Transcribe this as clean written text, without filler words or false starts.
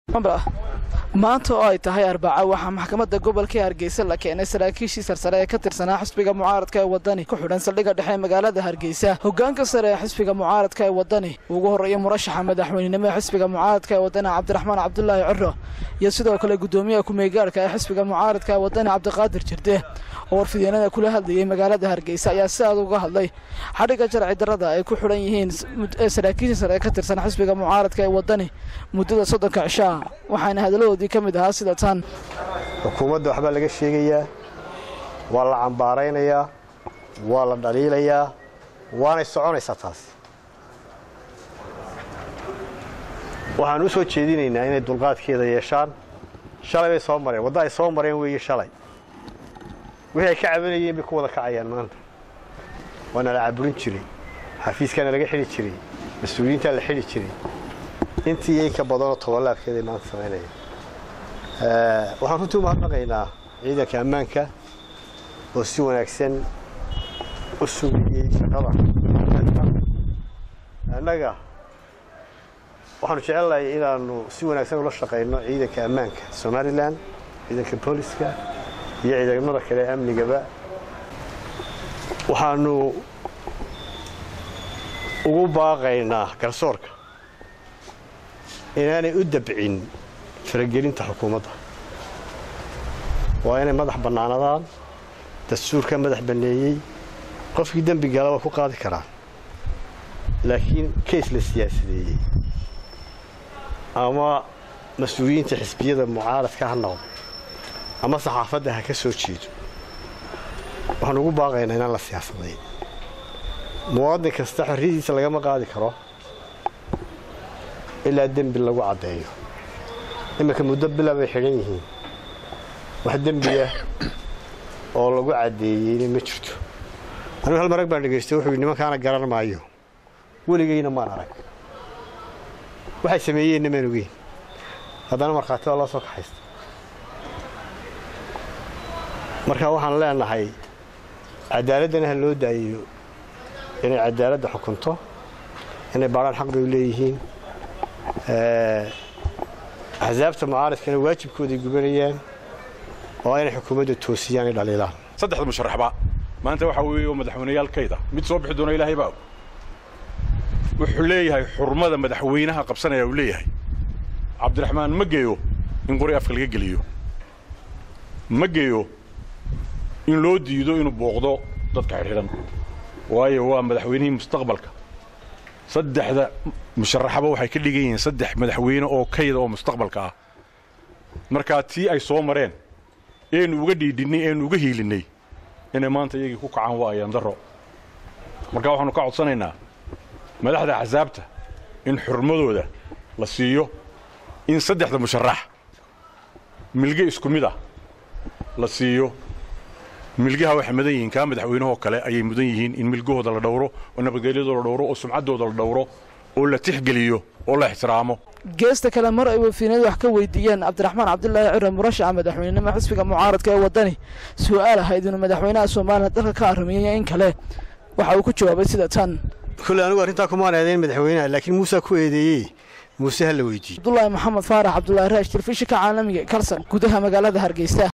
maanta oo ay tahay Arbaca waxa maxkamadda gobolka Hargeysa la keenay saraakiishii sarsare ee ka tirsanaa xisbiga mucaaradka ee wadani ku xidhan saldhigga dhexe magaalada Hargeysa hoggaanka sare ee xisbiga mucaaradka ee wadani ugu horeeyay murashaxa madaxweynenimo ee xisbiga mucaaradka ee wadani Cabdiraxmaan Cabdullaahi Ciro iyo sidoo kale gudoomiyaha ku-meelgaarka ee xisbiga mucaaradka ee wadani Cabdiqaadir Jirde oo warfideenada kula hadlayay magaalada Hargeysa ayaa si aad uga hadlay xadhiga sharci darrada ay ku xidhan yihiin saraakiishii sare ee ka tirsan xisbiga mucaaradka ee wadani muddada 30 cisho waxaana hadalloodii kamid ahaa sida tan xukuumadda waxba laga sheegayaa waa la cambaaraynayaa waa la dhaliilayaa waana soconaysaa taas waxaan u soo jeedinaynaa inay dulqaadkeeda yeeshaan shalay bay soo mareen wadda ay soo mareen weeye shalay wixii ay ka cabanayeen bay ku wada kacayaan maanta waana la caburin jiray xafiiskana laga xidhi jiray mas'uuliyiinta la xidhi jiray intii ay ka badan tobanlaabkeeda maanta sameynayaan waxaan runtii u mahadnaqaynaa ciidanka ammaanka oo si wanaagsan u sugayay shaqada annaga waxaanu jecelnahay inaanu si wanaagsan ula shaqayno ciidanka ammaanka Somaliland ciidanka booliska iyo ciidamada kale ee amnigaba waxaanu ugu baaqaynaa garsoorka inaanay u dabcin faragelinta xukuumadda waa inay madax bannaanadaan dastuurka madax banneeyey qofkii dembi gala waa ku qaadi karaa laakiin case la siyaasadeeyey ama mas'uuliyiinta xisbiyada mucaaradka ha noqdo ama saxaafadda ha ka soo jeedo waxaan ugu baaqaynaa inaan la siyaasadayn muwaadin kasta xorriyadiisa lagama qaadi karo ilaa dembi lagu caddeeyo imika muddo bila bay xidhan yihiin wax dembiya oo lagu caddeeyey ma jirto anigu hal marag baan dhageystay wuxuu nimankaana garan maayo weligayna maan arag waxay sameeyeen ma ogeyn haddana markhaati waa la soo kaxaysta marka waxaan leenahay cadaaladana loo daayo inay cadaaladda xukunto inay baaraan xaq u leeyihiin axsaabta mucaaradkana waajibkooda gubanayaan oo inay xukuumadda toosiyaan dhaliilaan saddexda musharaxba maanta waxa weeye madaxweyneyaalkayda mid soo bixi doona Ilaahay baa wuxuu leeyahay xurmada madaxweynaha qabsanaya uu leeyahay Cabdiraxmaan ma geeyo in qori afka laga geliyo ma geeyo in loo diido inuu booqdo dadka xidhan waayo waa madaxweynihii mustaqbalka saddexda musharaxaba waxay ka dhigayeen saddex madaxweyne oo kayda oo mustaqbalka ah marka tii ay soo mareen ee uga dhiidinay ee uga hiilinay inay maanta iyagii ku kacaan waayaan daro marka waxaanu ka codsanaynaa madaxda axsaabta in xurmadooda la siiyo in saddexda musharax milge isku mid ah la siiyo milgaha waxa madan yihiin ka madaxweynaha kale ayay mudan yihiin in milgahooda la dhowro oo nabadgelyadooda la dhowro oo sumcaddooda la dhowro oo la tixgeliyo oo la ixtiraamo geesta kale mar ay wafiinadu wax ka weydiiyeen Cabdiraxmaan Cabdullaahi Ciro murashaxa madaxweynenimo xisbiga mucaaradka ee wadani su'aal ahayd inuu madaxweynaha Soomaaliya dalka ka arrimiyay in kale waxa uu ku jawaabay sida tan kulli anigu arrinta kuma aaneedeyn madaxweynaha laakiin Muuse ku eedeeyay Muuse hal weydiiyay Abdullaahi Maxamed Faarax Abdullaahi Raash telefishinka caalamiga Kalsan gudaha magaalada Hargeysa